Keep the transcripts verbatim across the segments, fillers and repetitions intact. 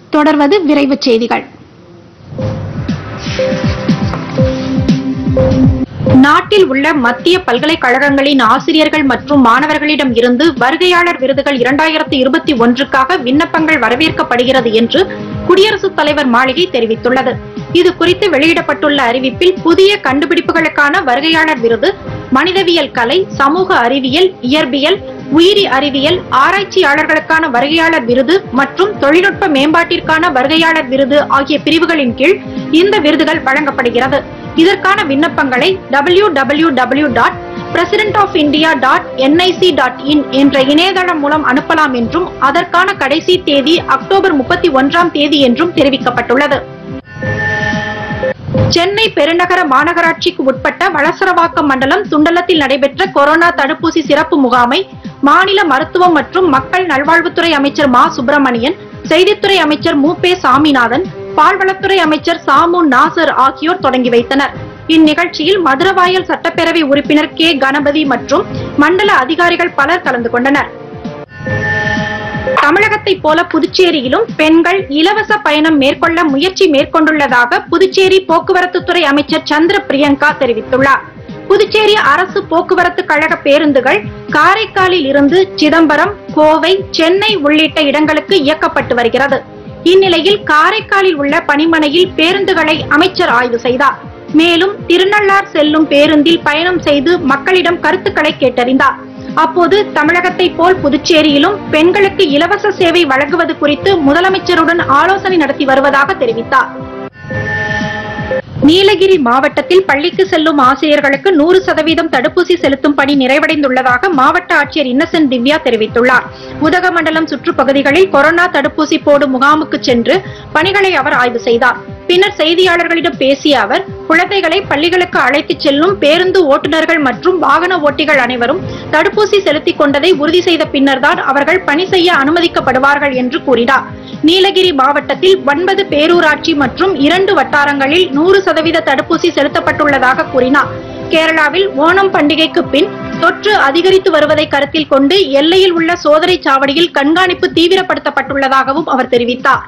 தொடர்வது விரைவுச் செய்திகள். நாட்டில் உள்ள மத்திய பல்கலைக்கழகங்களின் ஆசிரியர்கள் மற்றும் மாணவர்களிடம் இருந்து வருகையாளர் விருதுகள் இரண்டாயிரத்தி இருபத்தி ஒன்றுக்காக விண்ணப்பங்கள் வரவேற்கப்படுகிறது என்று குடியரசுத் தலைவர் மாளிகை தெரிவித்துள்ளது. இது குறித்து வெளியிடப்பட்டுள்ள அறிவிப்பில் புதிய கண்டுபிடிப்புகளுக்கான வருகையாளர் விருது, மனிதவியல் கலை, சமூக அறிவியல், இயற்பியல், உயிரி அறிவியல் ஆராய்ச்சியாளர்களுக்கான வருகையாளர் விருது மற்றும் தொழில்நுட்ப மேம்பாட்டிற்கான வருகையாளர் விருது ஆகிய பிரிவுகளின் கீழ் இந்த விருதுகள் வழங்கப்படுகிறது. இதற்கான விண்ணப்பங்களை W W W dot President of India dot N I C dot in என்ற இணையதளம் மூலம் அனுப்பலாம் என்றும் அதற்கான கடைசி தேதி அக்டோபர் முப்பத்தி ஒன்றாம் தேதி என்றும் தெரிவிக்கப்பட்டுள்ளது. சென்னை பெருநகர மாநகராட்சிக்கு உட்பட்ட வளசரவாக்கம் மண்டலம் துண்டலத்தில் நடைபெற்ற கொரோனா தடுப்பூசி சிறப்பு முகாமை மாநில மருத்துவம் மற்றும் மக்கள் நல்வாழ்வுத்துறை அமைச்சர் மா சுப்பிரமணியன், செய்தித்துறை அமைச்சர் மு பே சாமிநாதன், பால்வளத்துறை அமைச்சர் சாமு நாசர் ஆகியோர் தொடங்கி வைத்தனர். இந்நிகழ்ச்சியில் மதுரவாயல் சட்டப்பேரவை உறுப்பினர் கே கணபதி மற்றும் மண்டல அதிகாரிகள் பலர் கலந்து கொண்டனர். தமிழகத்தை போல புதுச்சேரியிலும் பெண்கள் இலவச பயணம் மேற்கொள்ள முயற்சி மேற்கொண்டுள்ளதாக புதுச்சேரி போக்குவரத்து துறை அமைச்சர் சந்திர பிரியங்கா தெரிவித்துள்ளார். புதுச்சேரி அரசு போக்குவரத்து கழக பேருந்துகள் காரைக்காலில் இருந்து சிதம்பரம், கோவை, சென்னை உள்ளிட்ட இடங்களுக்கு இயக்கப்பட்டு வருகிறது. இந்நிலையில் காரைக்காலில் உள்ள பணிமனையில் பேருந்துகளை அமைச்சர் ஆய்வு செய்தார். மேலும் திருநள்ளார் செல்லும் பேருந்தில் பயணம் செய்து மக்களிடம் கருத்துக்களை கேட்டறிந்தார். அப்போது தமிழகத்தை போல் புதுச்சேரியிலும் பெண்களுக்கு இலவச சேவை வழங்குவது குறித்து முதலமைச்சருடன் ஆலோசனை நடத்தி வருவதாக தெரிவித்தார். நீலகிரி மாவட்டத்தில் பள்ளிக்கு செல்லும் ஆசிரியர்களுக்கு நூறு சதவீதம் தடுப்பூசி செலுத்தும் பணி நிறைவடைந்துள்ளதாக மாவட்ட ஆட்சியர் இன்னசென்ட் திவ்யா தெரிவித்துள்ளார். உதகமண்டலம் சுற்றுப்பகுதிகளில் கொரோனா தடுப்பூசி போடும் முகாமுக்கு சென்று பணிகளை அவர் ஆய்வு செய்தார். பின்னர் செய்தியாளர்களிடம் பேசிய அவர், குழந்தைகளை பள்ளிகளுக்கு அழைத்துச் செல்லும் பேருந்து ஓட்டுநர்கள் மற்றும் வாகன ஓட்டிகள் அனைவரும் தடுப்பூசி செலுத்திக் கொண்டதை உறுதி செய்த பின்னர்தான் அவர்கள் பணி செய்ய அனுமதிக்கப்படுவார்கள் என்று கூறினார். நீலகிரி மாவட்டத்தில் ஒன்பது பேரூராட்சி மற்றும் இரண்டு வட்டாரங்களில் நூறு சதவீத தடுப்பூசி செலுத்தப்பட்டுள்ளதாக கூறினார். கேரளாவில் ஓணம் பண்டிகைக்கு பின் தொற்று அதிகரித்து வருவதை கருத்தில் கொண்டு எல்லையில் உள்ள சோதனை சாவடியில் கண்காணிப்பு தீவிரப்படுத்தப்பட்டுள்ளதாகவும் அவர் தெரிவித்தார்.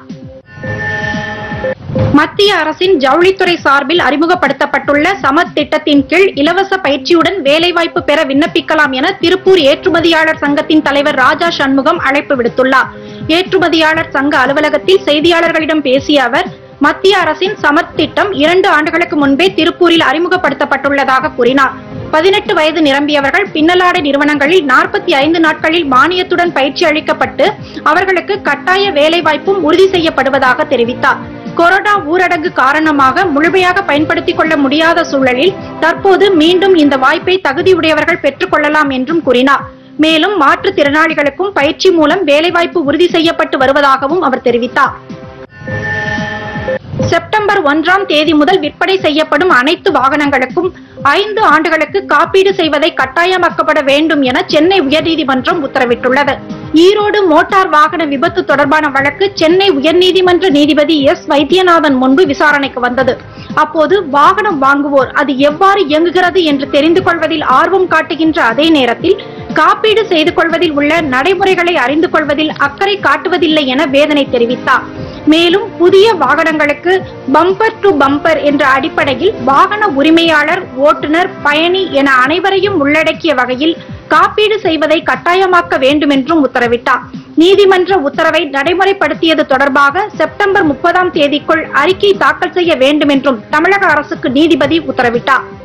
மத்திய அரசின் ஜவுளித்துறை சார்பில் அறிமுகப்படுத்தப்பட்டுள்ள சமத் திட்டத்தின் கீழ் இலவச பயிற்சியுடன் வேலைவாய்ப்பு பெற விண்ணப்பிக்கலாம் என திருப்பூர் ஏற்றுமதியாளர் சங்கத்தின் தலைவர் ராஜா சண்முகம் அழைப்பு விடுத்துள்ளார். ஏற்றுமதியாளர் சங்க அலுவலகத்தில் செய்தியாளர்களிடம் பேசிய அவர், மத்திய அரசின் சமத் திட்டம் இரண்டு ஆண்டுகளுக்கு முன்பே திருப்பூரில் அறிமுகப்படுத்தப்பட்டுள்ளதாக கூறினார். பதினெட்டு வயது நிரம்பியவர்கள் பின்னலாடை நிறுவனங்களில் நாற்பத்தி ஐந்து நாட்களில் மானியத்துடன் பயிற்சி அளிக்கப்பட்டு அவர்களுக்கு கட்டாய வேலைவாய்ப்பும் உறுதி செய்யப்படுவதாக தெரிவித்தார். கொரோனா ஊரடங்கு காரணமாக முழுமையாக பயன்படுத்திக் கொள்ள முடியாத சூழலில் தற்போது மீண்டும் இந்த வாய்ப்பை தகுதியுடையவர்கள் பெற்றுக் கொள்ளலாம் என்றும் கூறினார். மேலும் மாற்றுத்திறனாளிகளுக்கும் பயிற்சி மூலம் வேலைவாய்ப்பு உறுதி செய்யப்பட்டு வருவதாகவும் அவர் தெரிவித்தார். செப்டம்பர் ஒன்றாம் தேதி முதல் விற்பனை செய்யப்படும் அனைத்து வாகனங்களுக்கும் ஐந்து ஆண்டுகளுக்கு காப்பீடு செய்வதை கட்டாயமாக்கப்பட வேண்டும் என சென்னை உயர்நீதிமன்றம் உத்தரவிட்டுள்ளது. ஈரோடு மோட்டார் வாகன விபத்து தொடர்பான வழக்கு சென்னை உயர்நீதிமன்ற நீதிபதி எஸ் வைத்தியநாதன் முன்பு விசாரணைக்கு வந்தது. அப்போது வாகனம் வாங்குவோர் அது எவ்வாறு இயங்குகிறது என்று தெரிந்து கொள்வதில் ஆர்வம் காட்டுகின்ற அதே நேரத்தில் காப்பீடு செய்து கொள்வதில் உள்ள நடைமுறைகளை அறிந்து கொள்வதில் அக்கறை காட்டுவதில்லை என வேதனை தெரிவித்தார். மேலும் புதிய வாகனங்களுக்கு பம்பர் டு பம்பர் என்ற அடிப்படையில் வாகன உரிமையாளர், ஓட்டுநர், பயணி என அனைவரையும் உள்ளடக்கிய வகையில் காப்பீடு செய்வதை கட்டாயமாக்க வேண்டும் என்றும் உத்தரவிட்டார். நீதிமன்ற உத்தரவை நடைமுறைப்படுத்தியது தொடர்பாக செப்டம்பர் முப்பதாம் தேதிக்குள் அறிக்கை தாக்கல் செய்ய வேண்டும் என்றும் தமிழக அரசுக்கு நீதிபதி உத்தரவிட்டார்.